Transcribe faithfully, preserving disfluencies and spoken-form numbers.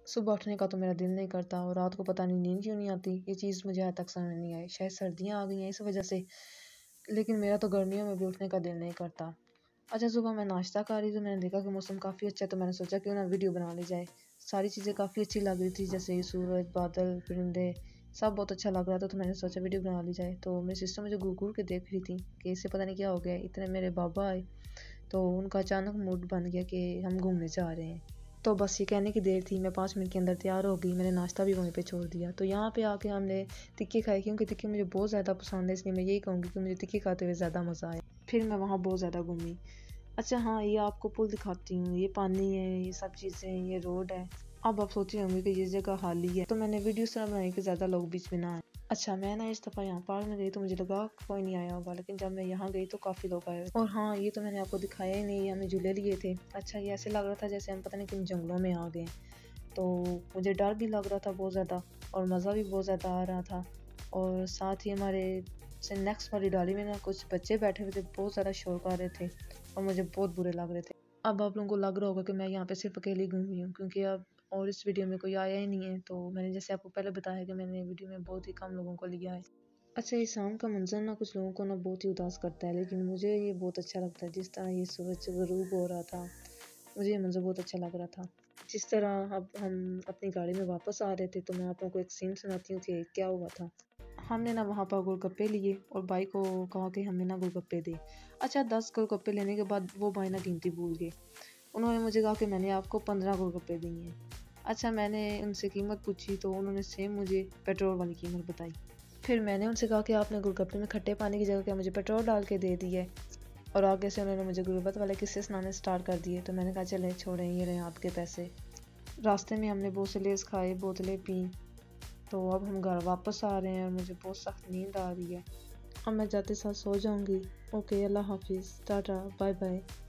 सुबह उठने का तो मेरा दिल नहीं करता और रात को पता नहीं नींद क्यों नहीं आती। ये चीज़ मुझे आज तक समझ नहीं आई, शायद सर्दियाँ आ गई हैं इस वजह से, लेकिन मेरा तो गर्मियों में भी उठने का दिल नहीं करता। अच्छा, सुबह मैं नाश्ता कर रही तो मैंने देखा कि मौसम काफ़ी अच्छा है, तो मैंने सोचा क्यों ना वीडियो बना ली जाए। सारी चीज़ें काफ़ी अच्छी लग रही थी, जैसे सूरज, बादल, परिंदे, सब बहुत अच्छा लग रहा था, तो मैंने सोचा वीडियो बना ली जाए। तो मेरी सिस्टर मुझे घूर घूर के देख रही थी कि इससे पता नहीं क्या हो गया। इतने मेरे बाबा आए तो उनका अचानक मूड बन गया कि हम घूमने जा रहे हैं। तो बस ये कहने की देर थी, मैं पाँच मिनट के अंदर तैयार हो गई। मैंने नाश्ता भी वहीं पे छोड़ दिया। तो यहाँ पे आके हमने टिक्की खाई, क्योंकि टिक्की मुझे बहुत ज़्यादा पसंद है, इसलिए मैं यही कहूँगी कि मुझे टिक्की खाते हुए ज़्यादा मज़ा आया। फिर मैं वहाँ बहुत ज़्यादा घूमी। अच्छा हाँ, ये आपको पुल दिखाती हूँ, ये पानी है, ये सब चीज़ें, ये रोड है। अब आप सोच रहे होंगे कि ये जगह खाली है, तो मैंने वीडियो इस तरह बनाई कि ज़्यादा लोग बीच में ना आए। अच्छा, मैं ना इस दफ़ा यहाँ पार्क में गई तो मुझे लगा कोई नहीं आया होगा, लेकिन जब मैं यहाँ गई तो काफ़ी लोग आए। और हाँ, ये तो मैंने आपको दिखाया ही नहीं, ये हमने झूले लिए थे। अच्छा, ये ऐसे लग रहा था जैसे हम पता नहीं किन जंगलों में आ गए। तो मुझे डर भी लग रहा था बहुत ज़्यादा और मज़ा भी बहुत ज़्यादा आ रहा था। और साथ ही हमारे से नेक्स्ट वाली डाली में ना कुछ बच्चे बैठे हुए थे, बहुत ज़्यादा शोर कर रहे थे और मुझे बहुत बुरे लग रहे थे। अब आप लोगों को लग रहा होगा कि मैं यहाँ पे सिर्फ अकेली घूमी हूँ, क्योंकि अब और इस वीडियो में कोई आया ही नहीं है। तो मैंने जैसे आपको पहले बताया कि मैंने वीडियो में बहुत ही कम लोगों को लिया है। अच्छा, ये शाम का मंजर ना कुछ लोगों को ना बहुत ही उदास करता है, लेकिन मुझे ये बहुत अच्छा लगता है। जिस तरह ये सूरज गरूब हो रहा था, मुझे ये मंजर बहुत अच्छा लग रहा था। जिस तरह अब हम अपनी गाड़ी में वापस आ रहे थे, तो मैं आप लोगों को एक सीन सुनाती हूँ कि क्या हुआ था। हमने ना वहाँ पर गोलगप्पे लिए और भाई को कहा कि हमें ना गोलगप्पे दे। अच्छा, दस गोलगप्पे लेने के बाद वो भाई ना गिनती भूल गए। उन्होंने मुझे कहा कि मैंने आपको पंद्रह गोलगप्पे दिए हैं। अच्छा, मैंने उनसे कीमत पूछी तो उन्होंने सेम मुझे पेट्रोल वाली कीमत बताई। फिर मैंने उनसे कहा कि आपने गोलगप्पे में खट्टे पानी की जगह क्या मुझे पेट्रोल डाल के दे दी है। और आगे से उन्होंने मुझे गुर्बत वाले किस्से सुनाने स्टार्ट कर दिए। तो मैंने कहा चले छोड़ें, ये रहे आपके पैसे। रास्ते में हमने बहुत से लेस खाए, बोतलें पी। तो अब हम घर वापस आ रहे हैं और मुझे बहुत सख्त नींद आ रही है। अब मैं जाते साथ सो जाऊंगी। ओके, अल्लाह हाफिज़, टाटा, बाय बाय।